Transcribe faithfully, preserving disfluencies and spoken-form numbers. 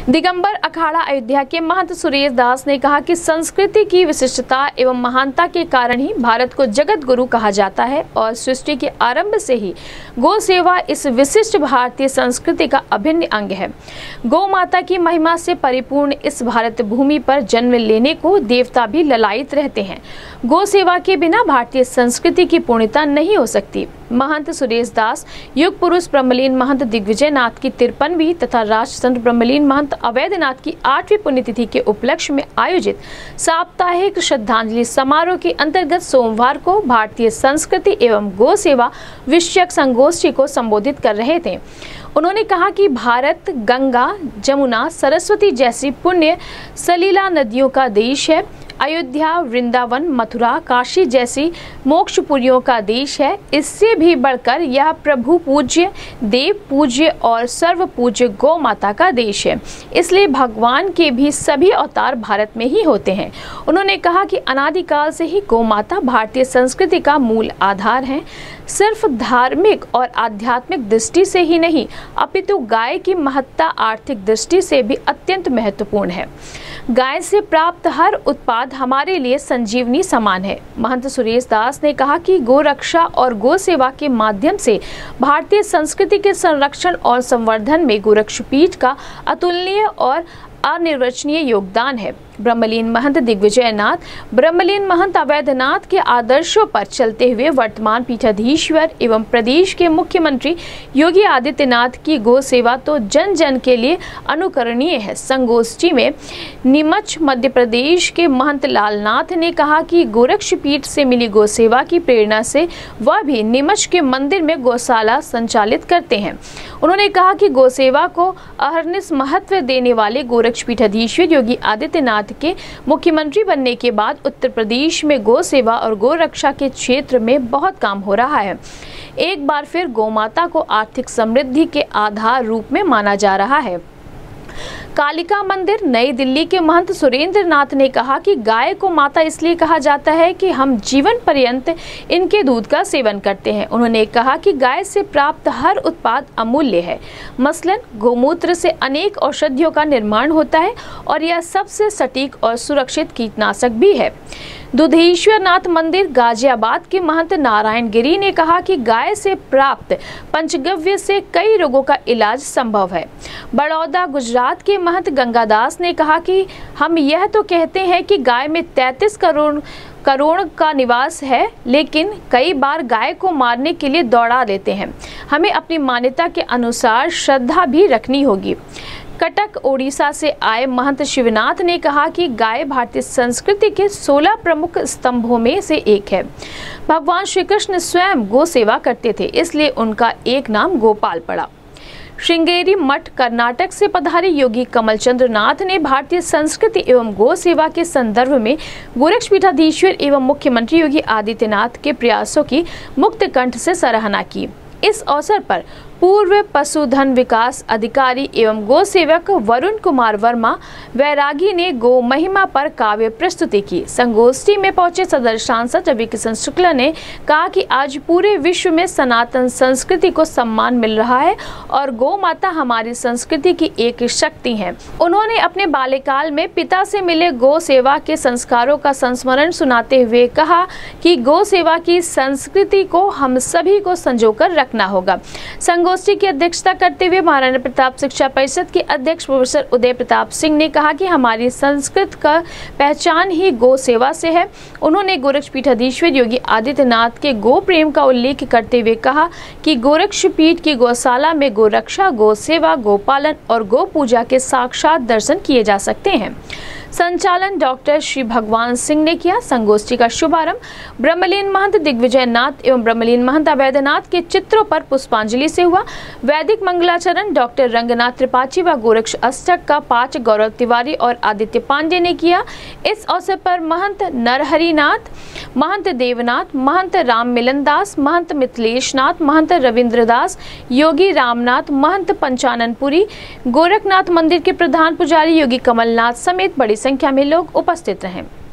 दिगंबर अखाड़ा अयोध्या के महंत सुरेश दास ने कहा कि संस्कृति की विशिष्टता एवं महानता के कारण ही भारत को जगत गुरु कहा जाता है और सृष्टि के आरंभ से ही गौ सेवा इस विशिष्ट भारतीय संस्कृति का अभिन्न अंग है। गौ माता की महिमा से परिपूर्ण इस भारत भूमि पर जन्म लेने को देवता भी ललायित रहते हैं। गौ सेवा के बिना भारतीय संस्कृति की पूर्णता नहीं हो सकती। महंत सुरेश दास युग पुरुष ब्रह्मलीन महंत दिग्विजय नाथ की तिरपनवीं तथा राष्ट्रसंत ब्रह्मलीन महंत अवैधनाथ की आठवीं पुण्यतिथि के उपलक्ष्य में आयोजित साप्ताहिक श्रद्धांजलि समारोह के अंतर्गत सोमवार को भारतीय संस्कृति एवं गौ सेवा विषयक संगोष्ठी को संबोधित कर रहे थे। उन्होंने कहा कि भारत गंगा, जमुना, सरस्वती जैसी पुण्य सलीला नदियों का देश है। अयोध्या, वृंदावन, मथुरा, काशी जैसी मोक्षपुरियों का देश है। इससे भी बढ़कर यह प्रभु पूज्य, देव पूज्य और सर्व पूज्य गौ माता का देश है। इसलिए भगवान के भी सभी अवतार भारत में ही होते हैं। उन्होंने कहा कि अनादिकाल से ही गौ माता भारतीय संस्कृति का मूल आधार है। सिर्फ धार्मिक और आध्यात्मिक दृष्टि से ही नहीं, अपितु गाय की महत्ता आर्थिक दृष्टि से भी अत्यंत महत्वपूर्ण है। गाय से प्राप्त हर उत्पाद हमारे लिए संजीवनी समान है। महंत सुरेश दास ने कहा कि गो रक्षा और गो सेवा के माध्यम से भारतीय संस्कृति के संरक्षण और संवर्धन में गोरक्षपीठ का अतुलनीय और अनिर्वचनीय योगदान है। ब्रह्मलीन महंत दिग्विजय नाथ, ब्रह्मलीन महंत अवैधनाथ के आदर्शों पर चलते हुए वर्तमान पीठाधीश्वर एवं प्रदेश के मुख्यमंत्री योगी आदित्यनाथ की गो सेवा तो जन जन के लिए अनुकरणीय है। संगोष्ठी में नीमच मध्य प्रदेश के महंत लालनाथ ने कहा कि गोरक्षपीठ से मिली गो सेवा की प्रेरणा से वह भी नीमच के मंदिर में गौशाला संचालित करते हैं। उन्होंने कहा कि गो सेवा को अहर्निश महत्व देने वाले गोरक्षपीठाधीश्वर योगी आदित्यनाथ के मुख्यमंत्री बनने के बाद उत्तर प्रदेश में गौ सेवा और गौ रक्षा के क्षेत्र में बहुत काम हो रहा है। एक बार फिर गौ माता को आर्थिक समृद्धि के आधार रूप में माना जा रहा है। कालिका मंदिर नई दिल्ली के महंत सुरेंद्र नाथ ने कहा कि गाय को माता इसलिए कहा जाता है कि हम जीवन पर्यंत इनके दूध का सेवन करते हैं। उन्होंने कहा कि गाय से प्राप्त हर उत्पाद अमूल्य है। मसलन गोमूत्र से अनेक औषधियों का निर्माण होता है और यह सबसे सटीक और सुरक्षित कीटनाशक भी है। दुधेश्वर नाथ मंदिर गाजियाबाद के महंत नारायण गिरी ने कहा कि गाय से प्राप्त पंचगव्य से कई रोगों का इलाज संभव है। बड़ौदा गुजरात के महंत गंगादास ने कहा कि हम यह तो कहते हैं कि गाय में तैंतीस करोड़ करोड़ का निवास है, लेकिन कई बार गाय को मारने के लिए दौड़ा देते हैं। हमें अपनी मान्यता के अनुसार श्रद्धा भी रखनी होगी। कटक ओडिशा से आए महंत शिवनाथ ने कहा कि गाय भारतीय संस्कृति के सोलह प्रमुख स्तंभों में से एक है। भगवान श्री कृष्ण स्वयं गो सेवा करते थे, इसलिए उनका एक नाम गोपाल पड़ा। श्रृंगेरी मठ कर्नाटक से पधारे योगी कमल चंद्र नाथ ने भारतीय संस्कृति एवं गो सेवा के संदर्भ में गोरक्षपीठाधीश्वर एवं मुख्यमंत्री योगी आदित्यनाथ के प्रयासों की मुक्त कंठ से सराहना की। इस अवसर पर पूर्व पशुधन विकास अधिकारी एवं गो सेवक वरुण कुमार वर्मा वैरागी ने गो महिमा पर काव्य प्रस्तुति की। संगोष्ठी में पहुंचे सदर सांसद रवि किशन शुक्ला ने कहा कि आज पूरे विश्व में सनातन संस्कृति को सम्मान मिल रहा है और गौ माता हमारी संस्कृति की एक शक्ति है। उन्होंने अपने बाल्यकाल में पिता से मिले गौ सेवा के संस्कारों का संस्मरण सुनाते हुए कहा कि गौ सेवा की संस्कृति को हम सभी को संजोकर रखना होगा। संगोष्ठी की अध्यक्षता करते हुए महाराणा प्रताप शिक्षा परिषद के अध्यक्ष प्रोफेसर उदय प्रताप सिंह ने कहा कि हमारी संस्कृत का पहचान ही गौ सेवा से है। उन्होंने गोरक्षपीठाधीश्वर योगी आदित्यनाथ के गो प्रेम का उल्लेख करते हुए कहा कि गोरक्षपीठ की गौशाला में गो रक्षा, गौ सेवा, गोपालन और गो पूजा के साक्षात दर्शन किए जा सकते हैं। संचालन डॉक्टर श्री भगवान सिंह ने किया। संगोष्ठी का शुभारंभ ब्रह्मलीन महंत दिग्विजय नाथ एवं ब्रह्मलीन महंत अवैधनाथ के चित्रों पर पुष्पांजलि से हुआ। वैदिक मंगलाचरण डॉक्टर रंगनाथ त्रिपाठी व गोरक्ष अष्टक का पाठ गौरव तिवारी और आदित्य पांडे ने किया। इस अवसर पर महंत नरहरिनाथ, महंत देवनाथ, महंत राम मिलन दास, महंत मिथिलेश नाथ, महंत रविंद्र दास, योगी रामनाथ, महंत पंचाननपुरी, गोरखनाथ मंदिर के प्रधान पुजारी योगी कमलनाथ समेत बड़ी संख्या में लोग उपस्थित रहे।